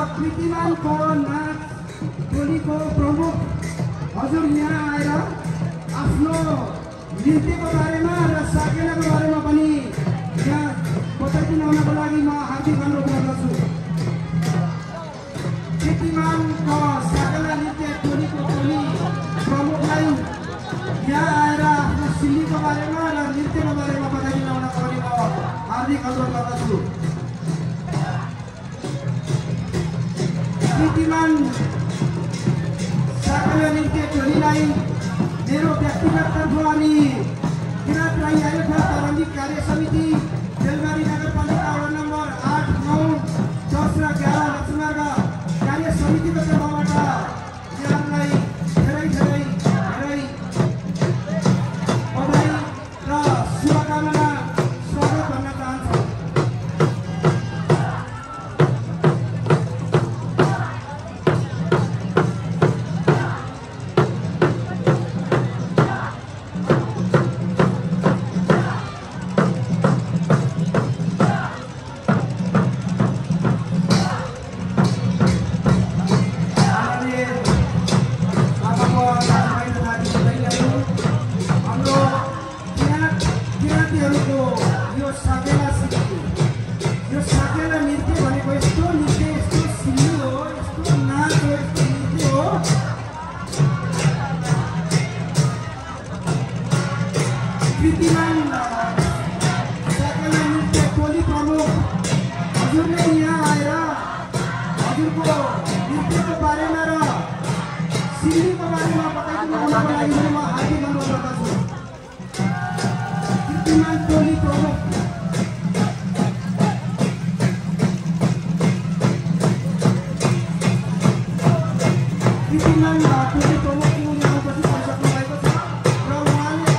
कृतिमानको नाच टोलीको प्रमुख हजुर यहाँ आएर आफ्नो नृत्यको बारेमा र साकेलाको बारेमा पनि यहाँ बताइदिनको लागि म हार्दिक अनुरोध गर्दछु। कृतिमानको साकेला नृत्य टोलीको प्रमुखलाई यहाँ आएर आफ्नो सिल्लीको बारेमा र नृत्यको बारेमा बताइदिनको लागि म हार्दिक अनुरोध गर्दछु। कृतिमान साकेला नृत्य टोलीलाई मेरो व्यक्तिगत तर्फ अनि किरात राई आयोगका प्रारम्भिक कार्य समिति बेलबारी नगरपालिका वडा नम्बर 8, 9, 10 र 11 लक्ष्मीमार्ग कार्य समितिको तर्फबाट यहाँलाई धेरै धेरै धेरै बधाई र शुभकामना स्वागत भन्न चाहन्छु। कृतिमान साकेला नृत्य टोली प्रमुख हजुरले यहाँ आएर हजुरको नृत्यको बारेमा र सिल्लीको बारेमा बताइदिनुको लागि म हार्दिक अनुरोध गर्दछु। कृतिमान टोली प्रमुख कृतिमान टोली प्रमुख यहाँ उपस्थित भइसक्नु भएको छ र उहाँले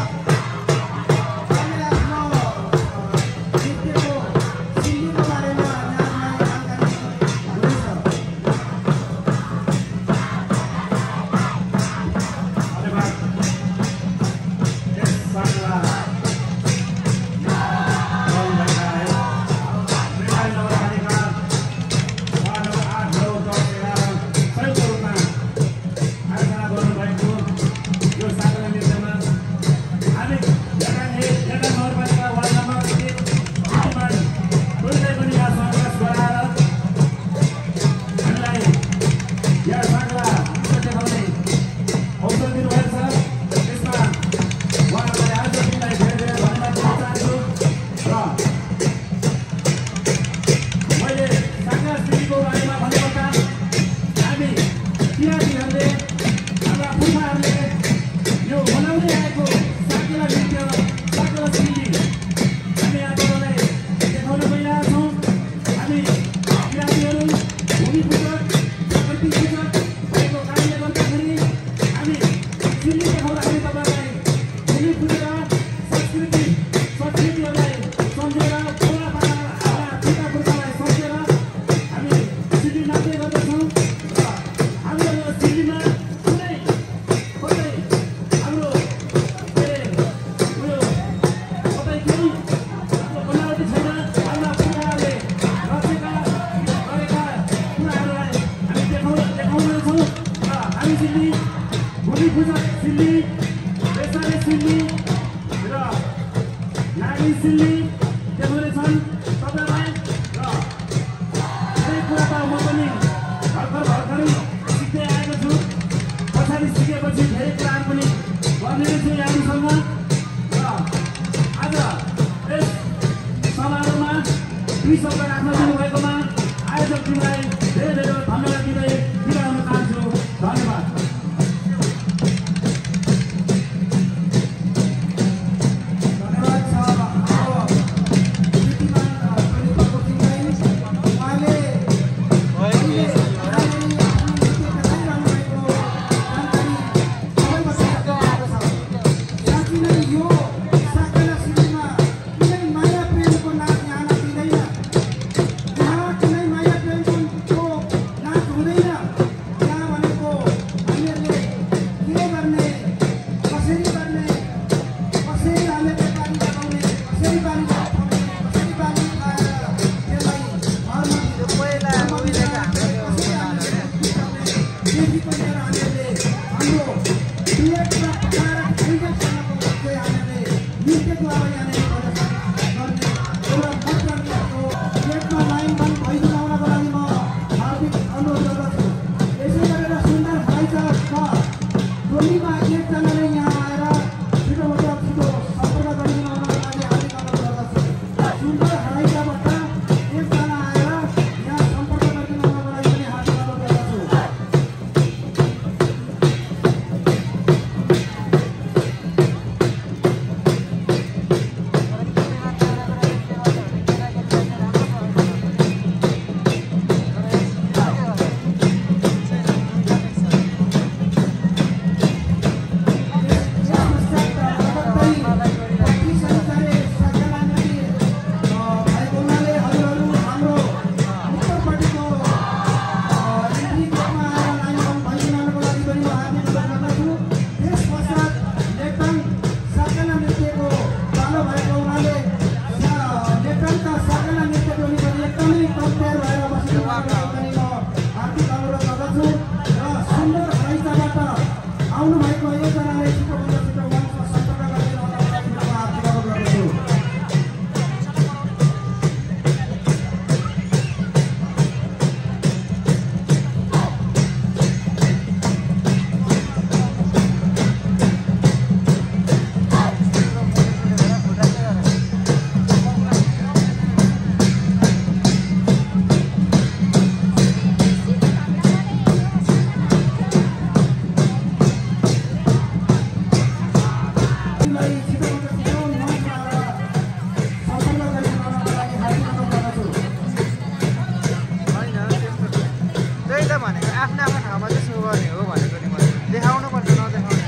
गर्ने हो भनेको नि मैले देखाउनुपर्छ नदेखाउने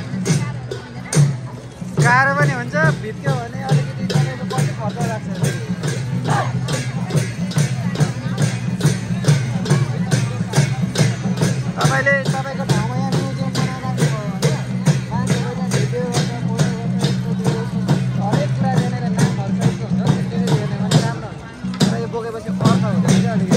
गाह्रो पनि हुन्छ भित्क्यो भने अलिकति तपाईँको पछि खर्च लाग्छ तपाईँले तपाईँको ठाउँमा यहाँ म्युजियम बनाएर राख्नुभयो भने मान्छेहरूले भिडियो गर्दा फोटो गर्दा हरेक कुरा जानेर नामहरू सहितको हुन्छ त्यसले हेर्ने भने राम्रो हुन्छ तर यो बोकेपछि अर्थ हुँदैन क्या अलिकति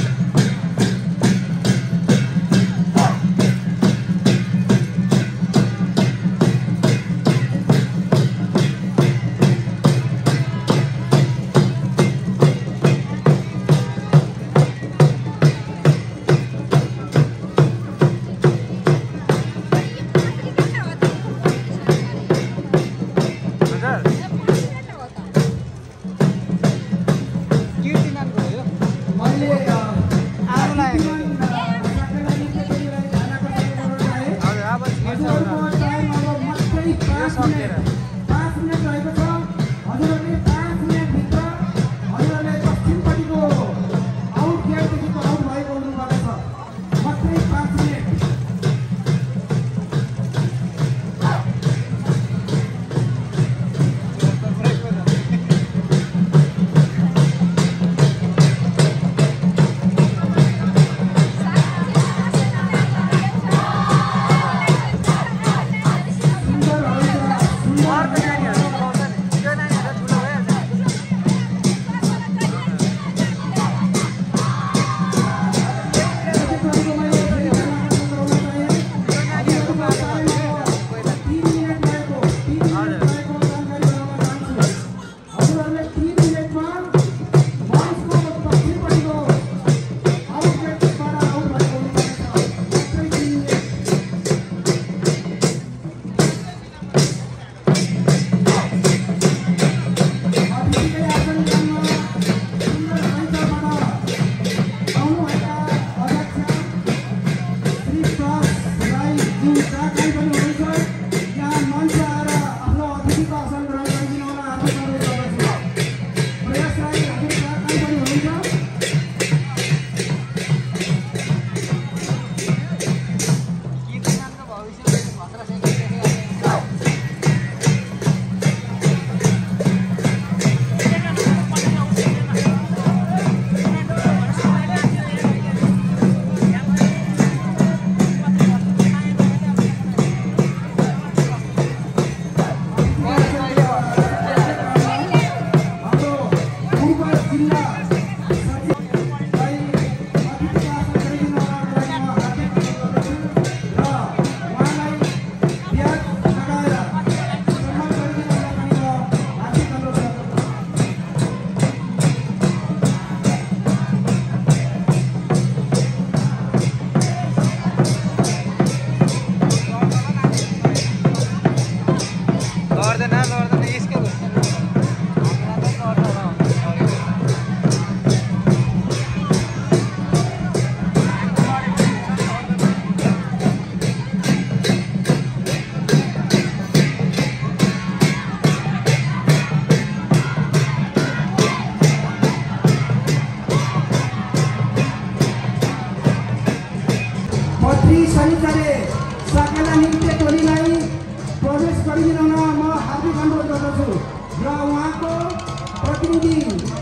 शनिचरे साकेला नृत्य टोलीलाई प्रवेश गरिदिन म हार्दिक अनुरोध गर्दछु र उहाँको प्रतिनिधि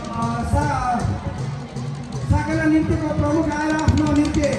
साकेला नृत्यको प्रमुख आएर आफ्नो नृत्य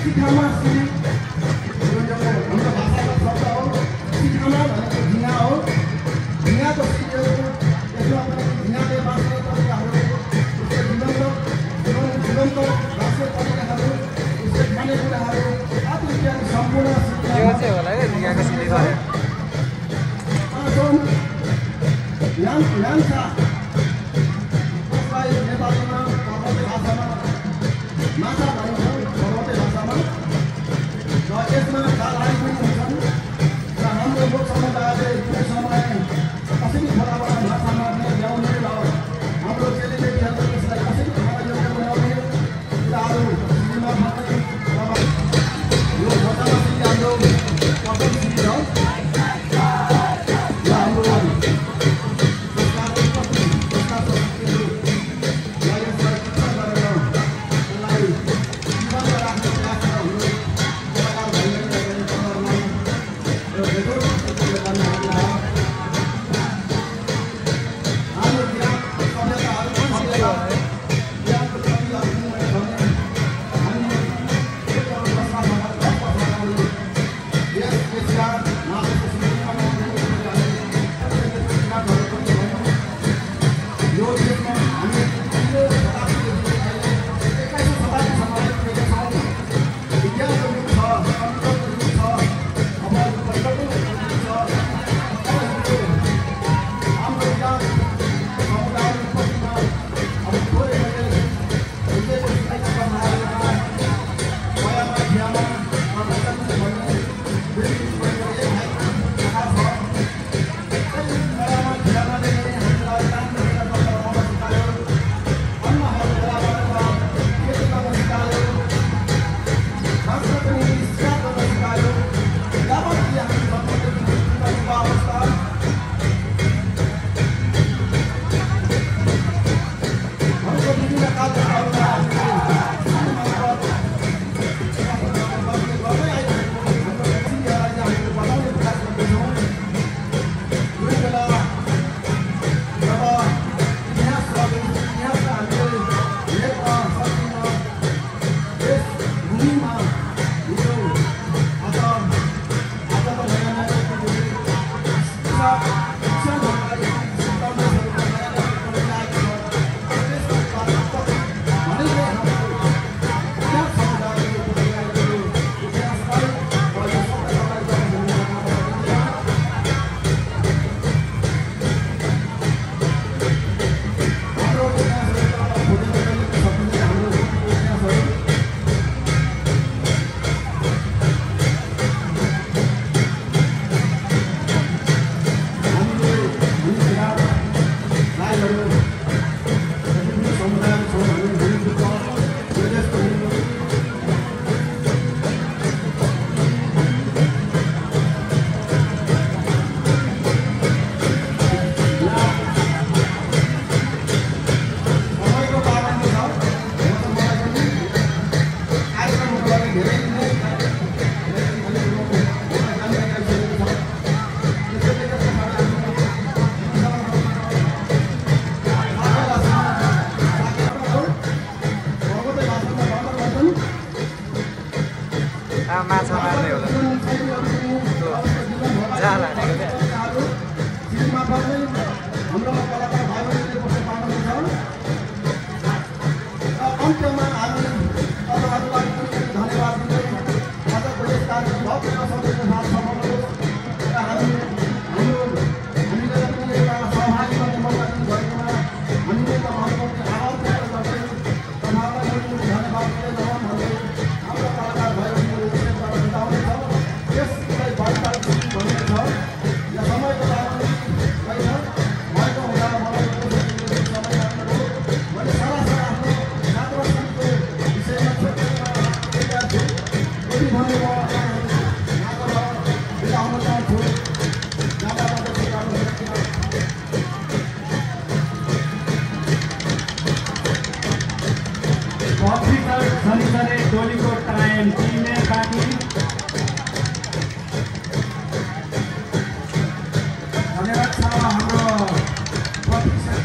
सिखामा श्री हाम्रो भाषाको शब्द हो सिखामा भनेको झिना हो झिनाको सिकेको यसमा पनि झिनाले बाँच्ने तरिकाहरू उसको जीवनको बाँच्ने तरिकाहरू उसको खानेकुराहरू आदि इत्यादि सम्पूर्ण यो चाहिँ होला है झिगाको सिली गरे यान्सा यसलाई नेपालीमा पर्वते भाषामा माछा भनिन्छ पर्वते भाषामा र यसमा दालहारी पनि हुन्छन् र हाम्रो लोक समुदायले कुनै समय कसरी खोलाबाट माछा मार्ने ल्याउने र हाम्रो चेलीबेटीहरूले त्यसलाई कसरी खानायोग्य बनाउने कुराहरू सिलीमा मात्रै यो खोटामा सिली हाम्रो कटन सिली छ र हाम्रो माछा मार्ने होला जाल हानेको अन्त्यमा हामी तपाईँहरूलाई धन्यवाद दिँदै आजको यस कार्यक्रम भव्य सौन्दर्य साथ समाप्त र हामीले पनि एउटा सहभागी बन्ने मौका दिनुभएकोमा हामीले तपाईँहरूको आभार व्यक्त गर्दै तपाईँहरूलाई पनि धन्यवाद दिँदै जाउँ भन्दै हाम्रो कलाकार भाइहरूले विशेषबाट बिताउनेछ यसलाई भरपाई भन्ने छ या समयको लागि छैन भएको हुँदा मलाई समय लाग्नु मैले सारा आफ्नो विषयमा छोडेका छु यदि भने म बिदा हुन चाहन्छु ऑफिसर संसदे टोलीको टाइम 3 में बाँकी धन्यवाद छ हाम्रो अफिसर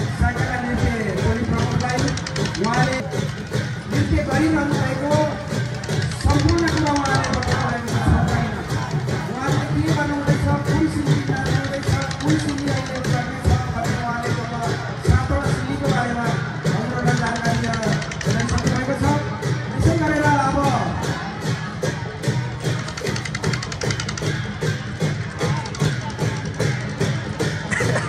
संसदे टोली प्रमुखलाई उहाँले नृत्य गरिरहनु भएको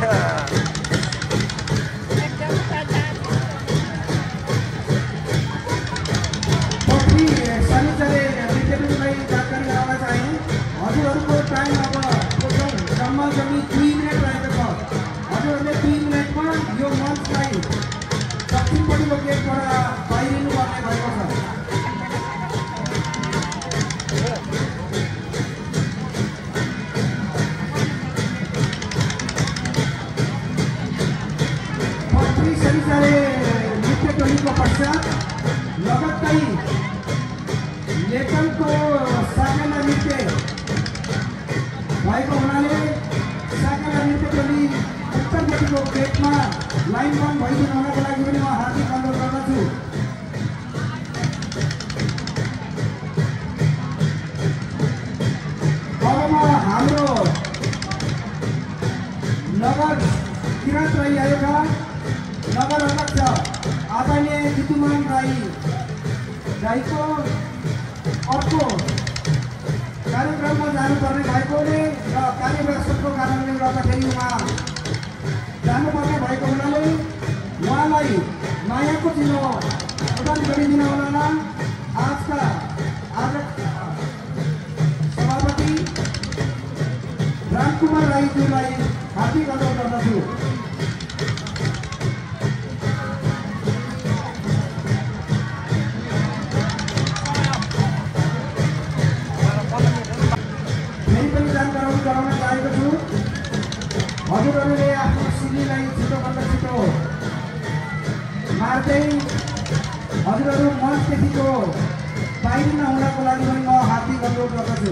शनिचरी नृत्यटोलीलाई जानकारी गराउन चाहे हजुरहरूको टाइम अब जम्मा जम्मी 2 मिनट रहेको छ हजुरहरूले 2 मिनटमा यो मञ्चलाई दक्षिणपट्टिको गेटबाट बाहिरिनु पर्ने भएको छ शनिचरी नृत्यटोलीको पश्चात लगत्तै लेखनको साकेला नृत्य भएको हुनाले साकेला नृत्यटोली उत्तरपट्टिको गेटमा लाइनमा भइदिनु हुनको लागि पनि म हार्दिक अनुरोध गर्दछु अब म हाम्रो नगर किराँत राई आयोगका नगर अध्यक्ष आदरणीय विद्युमान राईको अर्को कार्यक्रममा जानुपर्ने भएकोले र कार्यव्यस्तको कारणले गर्दाखेरि उहाँ जानुपर्ने भएको हुनाले उहाँलाई मायाको चिनो प्रदान गरिदिन होला आज सभापति रामकुमार राईज्यूलाई हार्दिक अनुरोध गर्दछु गराउन चाहेको छु हजुरहरूले आफ्नो सिलीलाई छिटोभन्दा छिटो मार्दै हजुरहरू मञ्चदेखिको बाहिर नहुनको लागि पनि म हार्दिक अनुरोध गर्दछु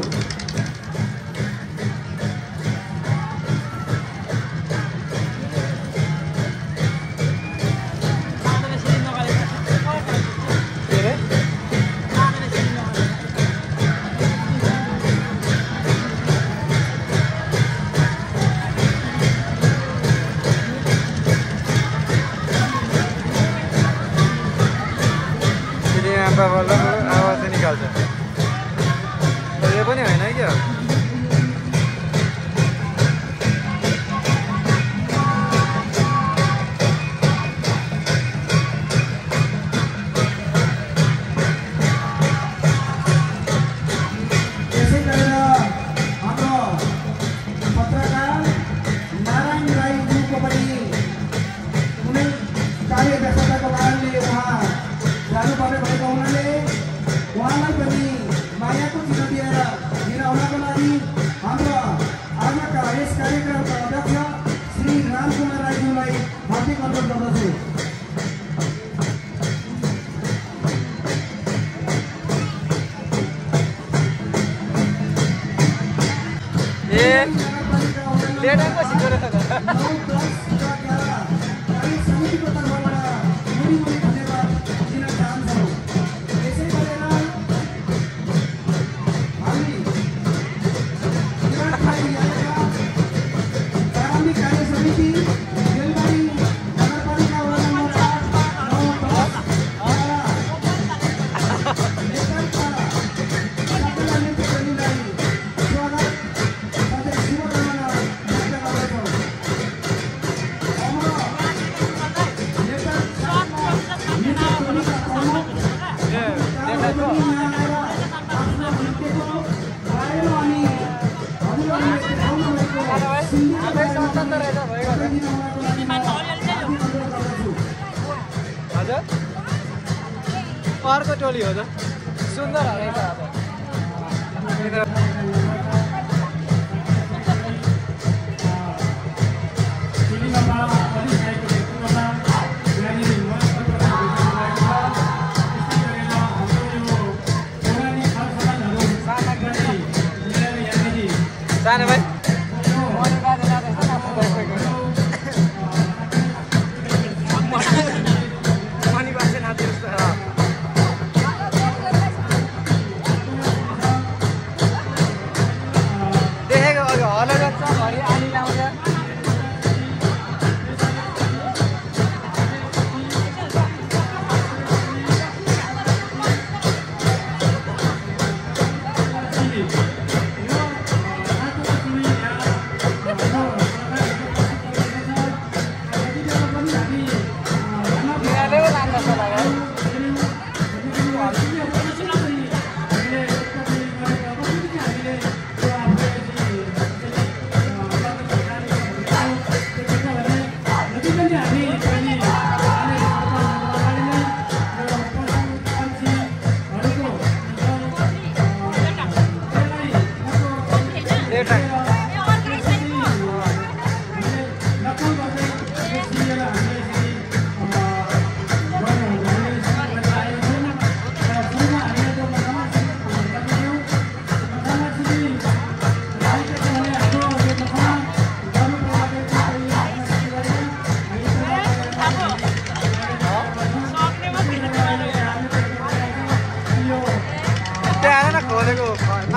आवाज चाहिँ निकाल्छ यो पनि होइन क्या त्यसै गरेर हाम्रो पत्रकार नारायण राईज्यूको पनि कुनै कार्यव्यस्तताको कारणले उहाँ जानुपर्ने भएको हुनाले उहाँलाई पनि मायाको चिनो दिएर दिन आउनको लागि हाम्रो आजका यस कार्यक्रमका अध्यक्ष श्री रामकुमार राईज्यूलाई हार्दिक अनुरोध गर्दछु समितिको तर्फबाट मुरी धन्यवाद दिन चाहन्छौँ त्यसै गरेर हामी प्रारम्भिक कार्य समिति बेलबारी नगरपालिका वडा नम्बर 4 को टोली हो त सुन्दर रहेछ जाने भाइ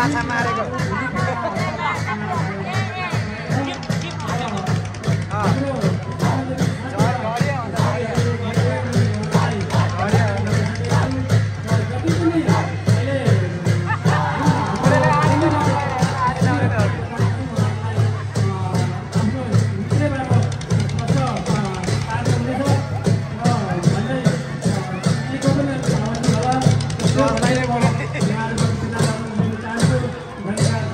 माछा मारेको Terima kasih.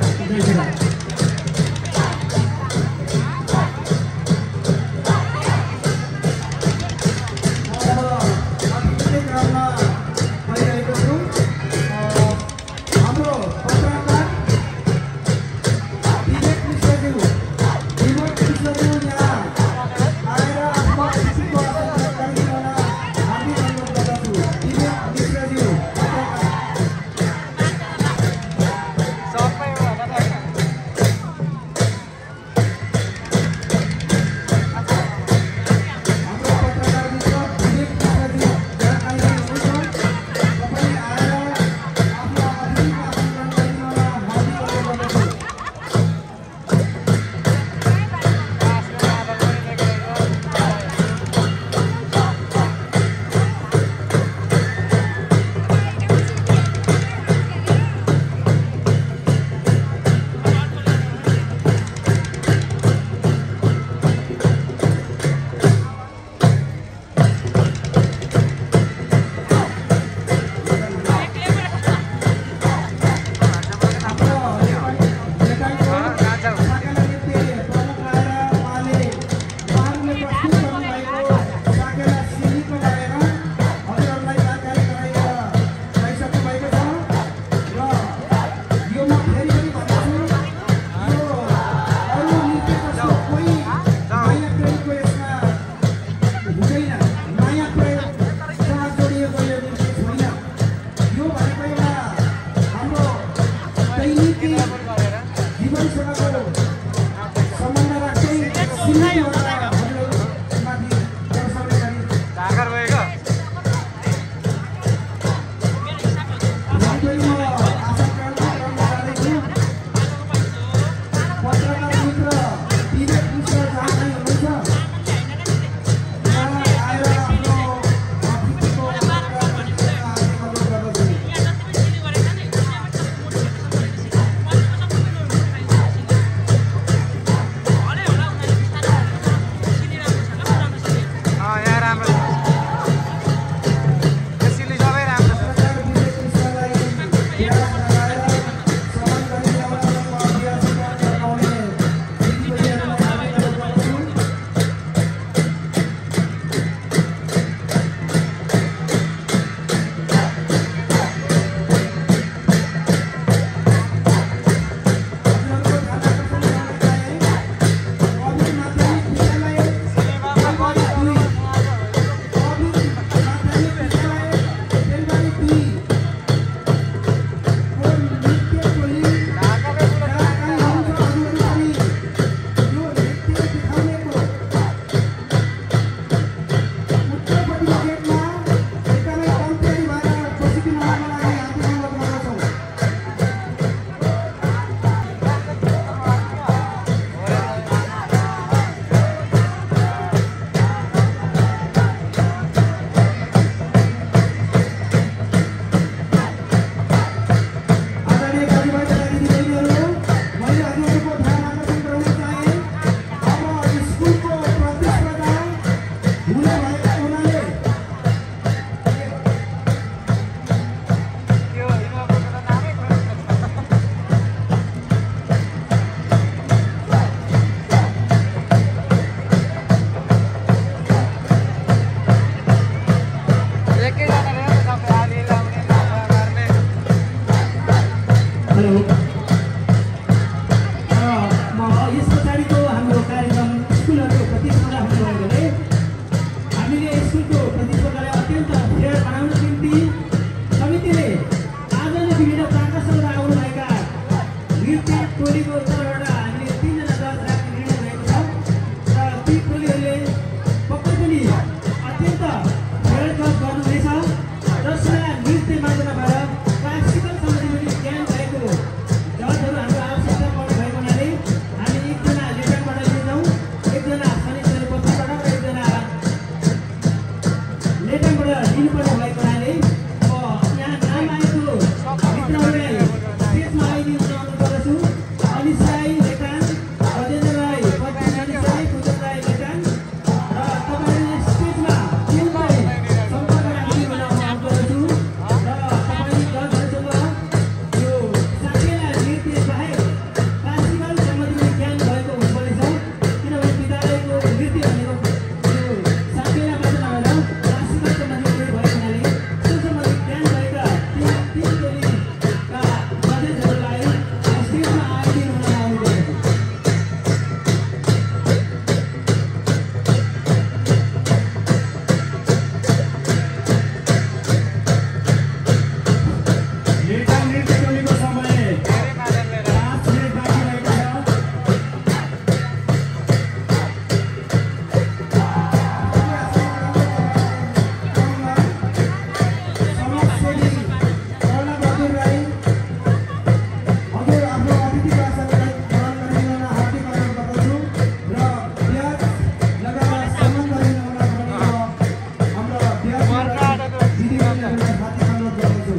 दिनुपर्ने भएको हुनाले यहाँ नाम आएको मित्रहरूलाई स्टेजमा आइदिनु गर्दछु। अनिश राई लेकान, गजेन्द्र राई, पद्मनाथ राई, कुन्दन राई लेकान र तपाईँहरूले स्टेजमा टिमलाई सम्पर्क राखिदिनु अनुरोध गर्दछु। र तपाईँ दर्शकसँग यो साकेला नृत्य बाहेक क्लासिकल सम्बन्धी ज्ञान भएको हुनुपर्नेछ। किनभने विद्यालयको नृत्य भनेको यो साकेलाबाट नभएर क्लासिकल सम्बन्धी भएको हुनाले त्यो सम्बन्धी ज्ञान भएका तीन टोलीका सदस्यहरूलाई स्टेजमा आइदिनु अनुरोध गर्दछु। लेखन नृत्य टोलीको समय 5 मिनेट बाँकी रहेको छ। समाजसेवी कर्णबहादुर राई हजुर आफ्नो अतिथि पार्षदलाई ग्रहण गरिदिन हार्दिक अनुरोध गर्दछु र ब्याज लगाएर सम्मान गरिदिन हाम्रो ब्याज दिदीबहिनीहरूलाई हार्दिक अनुरोध गर्दछु।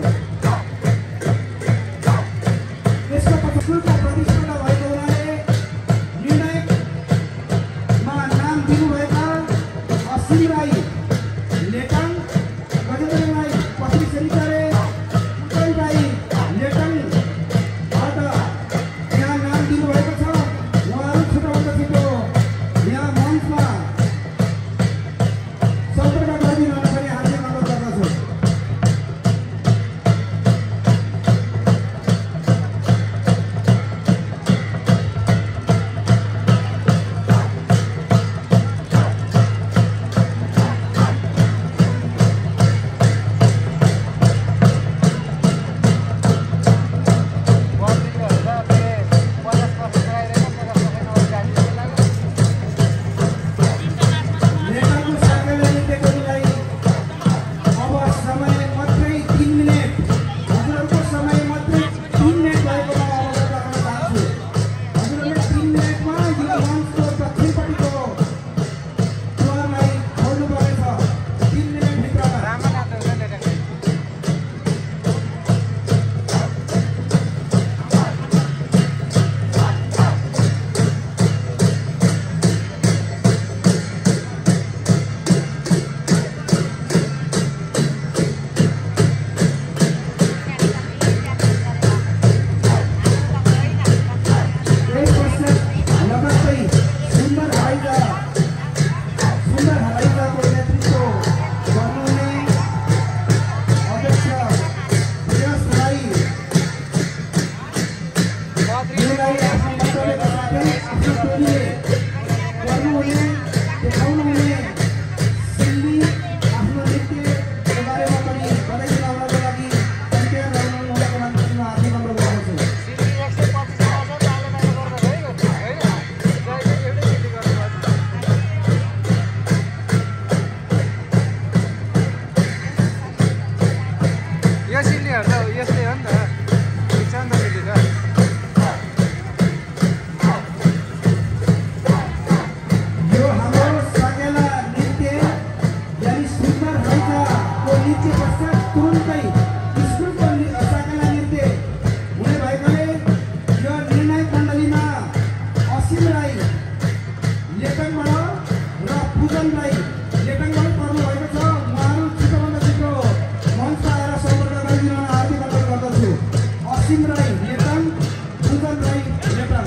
यसको पछि शुल्क प्रतिस्पर्धा भएको हुनाले निर्णायकमा नाम दिनुभएका असीम राई लेकाङ, गजेन्द्र राई पश्चिम सेरिकारे, कुन्दन राई लेकाङबाट यहाँ नाम दिनुभएको छ। उहाँहरू छिटोभन्दा छिटो यहाँ मञ्चमा सम्पर्क गरिदिनु पनि हार्दिक अनुरोध गर्दछु। लेकाङको साकेला नृत्य टोलीलाई अब समय मात्रै 3 मिनेट, हजुरहरूको समय मात्रै 3 मिनेट भएकोमा अवगत गराउन चाहन्छु। हजुरहरूले 3 मिनेटमा यो मञ्चको दक्षिणपट्टिको द्वारलाई खोल्नुपर्नेछ। 3 मिनेटभित्रमा यही पश्चात लगत्तै सुन्दर हराइजाको नेतृत्व गर्नुहुने अध्यक्ष प्रयास राई योलाई आफ्नो मन्तव्यका साथै आफ्नो टोलीले गर्नुहुने देखाउनुहुने शैली आफ्नो नृत्यको बारेमा पनि बधाई दिलाउनको लागि तयार रहनुहुनेको मान्छेमा हार्दिक अनुरोध गर्दछु। यो सिल्लीहरू त यस्तै हो नि त, ठिक छ नि त सिल्ली त। यो हाम्रो साकेला नृत्य यानि सुन्दर हल्काको नृत्य पश्चात तुरुन्तै स्कुलको साकेला नृत्य हुने भएकाले यो निर्णायक मण्डलीमा असीम राई लेकाङबाट र पूजन राई लेकाङबाट पर्नुभएको छ। उहाँहरू छिटोभन्दा छिटो मञ्चमा आएर सम्पर्क गरिदिन हार्दिक अनुरोध गर्दछु। असीम राई लेकाङ, पूजन राई लेकाङ।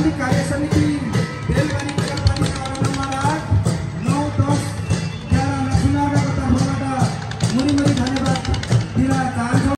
प्रारम्भिक